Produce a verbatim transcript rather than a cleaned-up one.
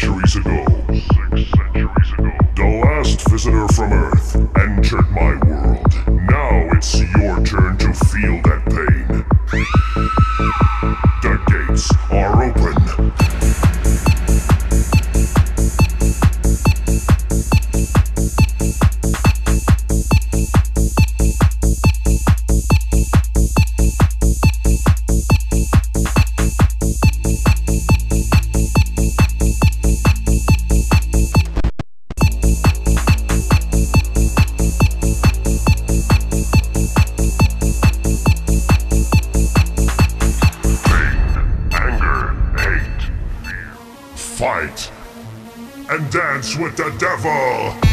centuries ago, six centuries ago, the last visitor from Earth entered my world. Now it's your turn to feel that pain. The gates are open. Fight and dance with the devil!